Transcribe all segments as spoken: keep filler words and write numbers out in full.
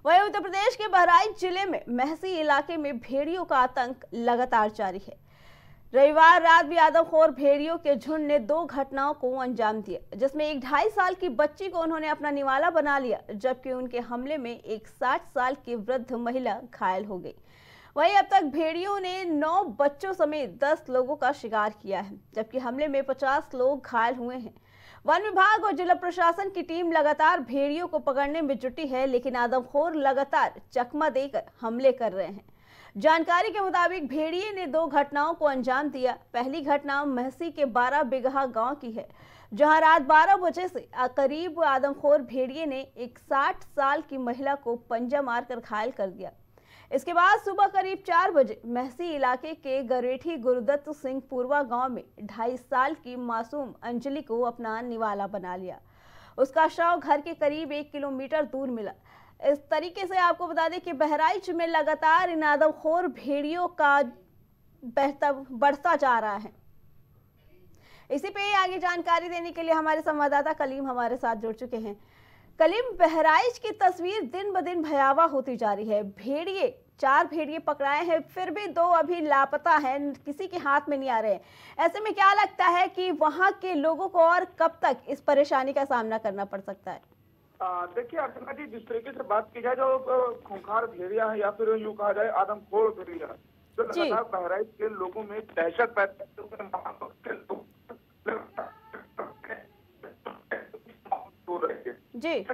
वहीं उत्तर प्रदेश के बहराइच जिले में महसी इलाके में भेड़ियों का आतंक लगातार जारी है। रविवार रात भी आदमखोर भेड़ियों के झुंड ने दो घटनाओं को अंजाम दिया, जिसमें एक ढाई साल की बच्ची को उन्होंने अपना निवाला बना लिया, जबकि उनके हमले में एक साठ साल की वृद्ध महिला घायल हो गई। वहीं अब तक भेड़ियों ने नौ बच्चों समेत दस लोगों का शिकार किया है, जबकि हमले में पचास लोग घायल हुए हैं। वन विभाग और जिला प्रशासन की टीम लगातार भेड़ियों को पकड़ने में जुटी है, लेकिन आदमखोर लगातार चकमा देकर हमले कर रहे हैं। जानकारी के मुताबिक भेड़िए ने दो घटनाओं को अंजाम दिया। पहली घटना महसी के बारह बिगहा गांव की है, जहां रात बारह बजे से करीब आदमखोर भेड़िए ने एक साठ साल की महिला को पंजा मारकर घायल कर दिया। इसके बाद सुबह करीब चार बजे महसी इलाके के गरेठी गुरुदत्त सिंह पूर्वा गांव में ढाई साल की मासूम अंजलि को अपना निवाला बना लिया। उसका शव घर के करीब एक किलोमीटर दूर मिला। इस तरीके से आपको बता दें कि बहराइच में लगातार इन आदमखोर भेड़ियों का बढ़ता जा रहा है। इसी पे आगे जानकारी देने के लिए हमारे संवाददाता कलीम हमारे साथ जुड़ चुके हैं। कलीम, बहराइच की तस्वीर दिन ब दिन भयावह होती जा रही है। भेड़िए चार भेड़िए पकड़ाए हैं, फिर भी दो अभी लापता हैं, किसी के हाथ में नहीं आ रहे हैं। ऐसे में क्या लगता है कि वहां के लोगों को और कब तक इस परेशानी का सामना करना पड़ सकता है? देखिए अर्चना जी, जिस तरीके से बात की जाए, जो खूंखार भेड़िया है या फिर यूँ कहा जाए आदमखोर भेड़िया, जो लगातार बहराइच के लोगों में दहशत पैदा जी,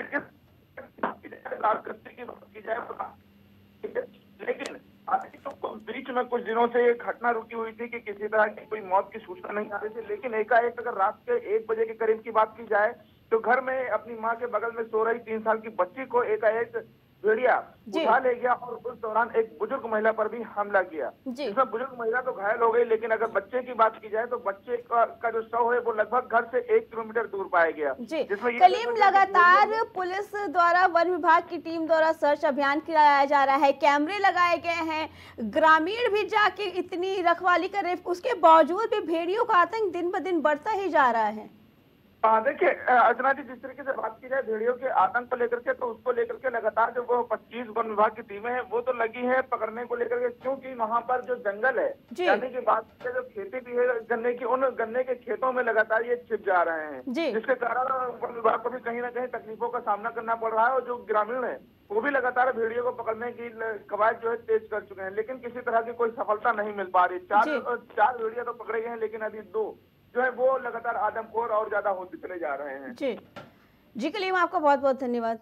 लेकिन तो बीच में कुछ दिनों से एक घटना रुकी हुई थी कि किसी तरह की कोई मौत की सूचना नहीं आ रही थी, लेकिन एकाएक अगर रात के एक बजे के करीब की बात की जाए तो घर में अपनी मां के बगल में सो रही तीन साल की बच्ची को एकाएक भेड़िया उठा ले गया और उस दौरान एक बुजुर्ग महिला पर भी हमला किया, जिसमें बुजुर्ग महिला तो घायल हो गई, लेकिन अगर बच्चे की बात की जाए तो बच्चे का, का जो शव है वो लगभग घर से एक किलोमीटर दूर पाया गया। जिसमें कलीम, लगातार पुलिस द्वारा वन विभाग की टीम द्वारा सर्च अभियान किया जा रहा है, कैमरे लगाए गए हैं, ग्रामीण भी जाके इतनी रखवाली कर रहे, उसके बावजूद भी भेड़ियों का आतंक दिन ब दिन बढ़ता ही जा रहा है। हाँ देखिए अर्चना जी, जिस तरीके से बात की जाए भेड़ियों के आतंक को लेकर के, तो उसको लेकर के लगातार जो वो पच्चीस वन विभाग की टीमें हैं वो तो लगी है पकड़ने को लेकर के, क्योंकि वहाँ पर जो जंगल है, यानी कि बात की जो खेती भी है गन्ने की, उन गन्ने के खेतों में लगातार ये छिप जा रहे हैं, जिसके कारण वन विभाग को भी कहीं ना कहीं तकलीफों का सामना करना पड़ रहा है। और जो ग्रामीण है वो भी लगातार भेड़ियों को पकड़ने की कवायद जो है तेज कर चुके हैं, लेकिन किसी तरह की कोई सफलता नहीं मिल पा रही। चार चार भेड़िया तो पकड़े गए हैं, लेकिन अभी दो जो है वो लगातार आदमखोर और ज्यादा होते चले जा रहे हैं। जी जी कलीम, आपका बहुत बहुत धन्यवाद।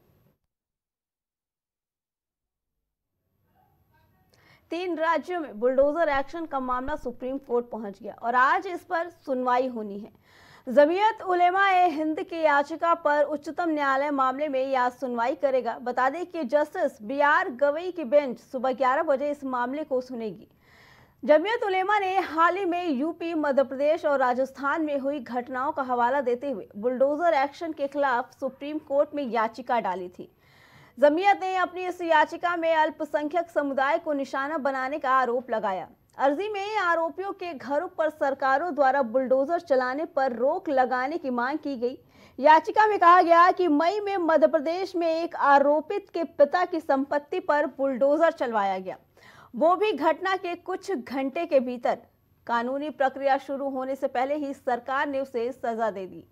तीन राज्यों में बुलडोजर एक्शन का मामला सुप्रीम कोर्ट पहुंच गया और आज इस पर सुनवाई होनी है। जमीयत उलेमा ए हिंद की याचिका पर उच्चतम न्यायालय मामले में आज सुनवाई करेगा। बता दें कि जस्टिस बी आर गवई की बेंच सुबह ग्यारह बजे इस मामले को सुनेगी। जमीयत उलेमा ने हाल ही में यूपी, मध्य प्रदेश और राजस्थान में हुई घटनाओं का हवाला देते हुए बुलडोजर एक्शन के खिलाफ सुप्रीम कोर्ट में याचिका डाली थी। जमीयत ने अपनी इस याचिका में अल्पसंख्यक समुदाय को निशाना बनाने का आरोप लगाया। अर्जी में आरोपियों के घरों पर सरकारों द्वारा बुलडोजर चलाने पर रोक लगाने की मांग की गई। याचिका में कहा गया कि मई में मध्य प्रदेश में एक आरोपित के पिता की संपत्ति पर बुलडोजर चलवाया गया, वो भी घटना के कुछ घंटे के भीतर। कानूनी प्रक्रिया शुरू होने से पहले ही सरकार ने उसे सजा दे दी।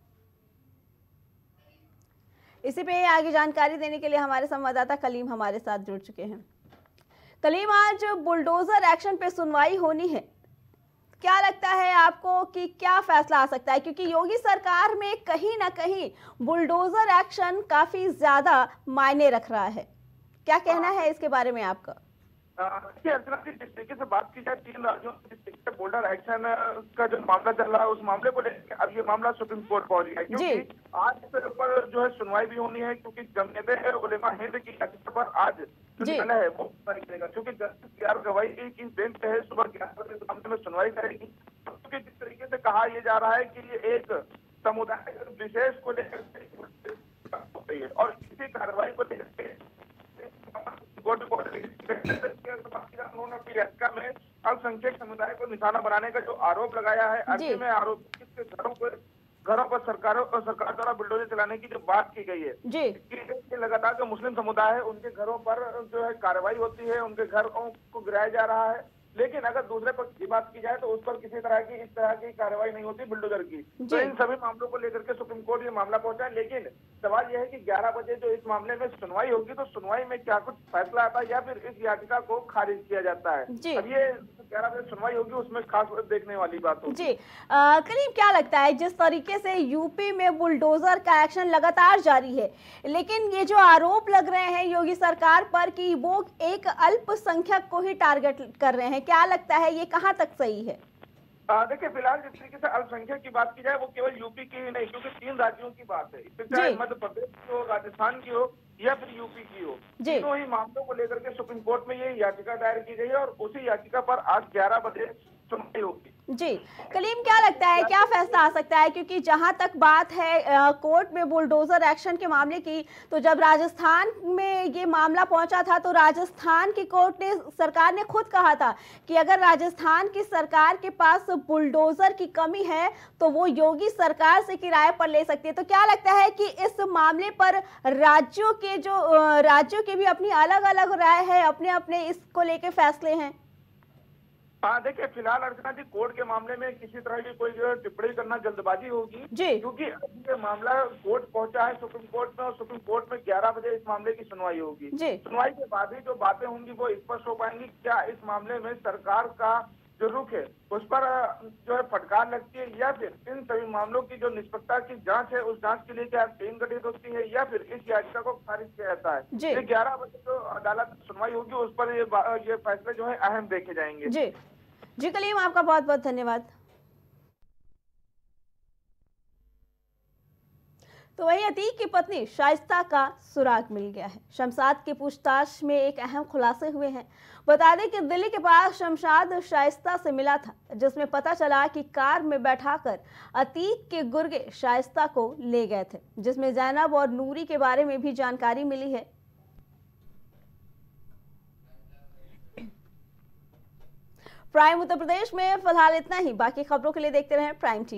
इसी पे आगे जानकारी देने के लिए हमारे संवाददाता कलीम हमारे साथ जुड़ चुके हैं। कलीम, आज बुलडोजर एक्शन पे सुनवाई होनी है, क्या लगता है आपको कि क्या फैसला आ सकता है? क्योंकि योगी सरकार में कहीं ना कहीं बुलडोजर एक्शन काफी ज्यादा मायने रख रहा है, क्या कहना है इसके बारे में आपका? अर्चना जी, जिस तरीके से बात की जाए तीन राज्यों में बोल्डर एक्शन का जो मामला चल रहा है, उस मामले को लेकर अब ये मामला सुप्रीम कोर्ट पहुंच गया है, क्योंकि आज इस पर जो है सुनवाई भी होनी है, क्योंकि जमीयत उलेमा हिंद की याचिका पर आज जो न्यायालय है वो सुनवाई करेगा, क्योंकि जस्टिस बी आर गवई की बेंच है सुबह ग्यारह बजे मामले में सुनवाई करेगी। क्योंकि जिस तरीके से कहा यह जा रहा है कि ये एक समुदाय विशेष को लेकर और किसी कार्रवाई को लेकर में अल्पसंख्यक समुदाय को निशाना बनाने का जो आरोप लगाया है, अर्जी में आरोपित के घरों पर घरों पर सरकारों और सरकार द्वारा बुलडोजर चलाने की जो बात की गई है, ये लगातार जो मुस्लिम समुदाय है उनके घरों पर जो है कार्रवाई होती है, उनके घरों को गिराया जा रहा है। लेकिन अगर दूसरे पक्ष की बात की जाए तो उस पर किसी तरह की इस तरह की कार्रवाई नहीं होती बुलडोजर की। तो इन सभी मामलों को लेकर के सुप्रीम कोर्ट ये मामला पहुंचा है। लेकिन सवाल यह है कि ग्यारह बजे जो इस मामले में सुनवाई होगी तो सुनवाई में क्या कुछ फैसला आता है या फिर इस याचिका को खारिज किया जाता है। अब ये ग्यारह बजे सुनवाई होगी, उसमें खास देखने वाली बात होगी। जी करीम, क्या लगता है जिस तरीके से यूपी में बुलडोजर का एक्शन लगातार जारी है, लेकिन ये जो आरोप लग रहे हैं योगी सरकार पर कि वो एक अल्पसंख्यक को ही टारगेट कर रहे हैं, क्या लगता है ये कहां तक सही है? देखिए, फिलहाल जिस तरीके से अल्पसंख्यक की बात की जाए वो केवल यूपी की ही नहीं, क्योंकि तीन राज्यों की बात है, इससे चाहे मध्य प्रदेश की हो, राजस्थान की हो या फिर यूपी की हो। तीनों ही मामलों को लेकर के सुप्रीम कोर्ट में ये याचिका दायर की गई है और उसी याचिका पर आज ग्यारह बजे सुनवाई होगी। जी कलीम, क्या लगता है क्या फैसला आ सकता है? क्योंकि जहां तक बात है आ, कोर्ट में बुलडोजर एक्शन के मामले की, तो जब राजस्थान में ये मामला पहुंचा था तो राजस्थान की कोर्ट ने, सरकार ने खुद कहा था कि अगर राजस्थान की सरकार के पास बुलडोजर की कमी है तो वो योगी सरकार से किराए पर ले सकती है। तो क्या लगता है कि इस मामले पर राज्यों के जो राज्यों की भी अपनी अलग अलग राय है, अपने अपने इसको लेके फैसले हैं? हाँ, देखिए, फिलहाल अर्चना जी, कोर्ट के मामले में किसी तरह की कोई जो टिप्पणी करना जल्दबाजी होगी, क्योंकि ये मामला कोर्ट पहुंचा है सुप्रीम कोर्ट में और सुप्रीम कोर्ट में ग्यारह बजे इस मामले की सुनवाई होगी। सुनवाई के बाद ही जो बातें होंगी वो स्पष्ट हो पाएंगी। क्या इस मामले में सरकार का जो रुख है उस पर जो है फटकार लगती है या फिर इन सभी मामलों की जो निष्पक्षता की जांच है उस जांच के लिए क्या टीम गठित होती है या फिर इस याचिका को खारिज किया जाता है। ये ग्यारह बजे जो अदालत सुनवाई होगी उस पर ये ये फैसले जो है अहम देखे जाएंगे। जी जी कलीम, आपका बहुत बहुत धन्यवाद। तो वही अतीक की पत्नी शाइस्ता का सुराग मिल गया है। शमशाद की पूछताछ में एक अहम खुलासे हुए हैं। बता दें कि दिल्ली के पास शमशाद शाइस्ता से मिला था, जिसमें पता चला कि कार में बैठाकर अतीक के गुर्गे शाइस्ता को ले गए थे, जिसमें जैनब और नूरी के बारे में भी जानकारी मिली है। प्राइम उत्तर प्रदेश में फिलहाल इतना ही। बाकी खबरों के लिए देखते रहें प्राइम टीवी।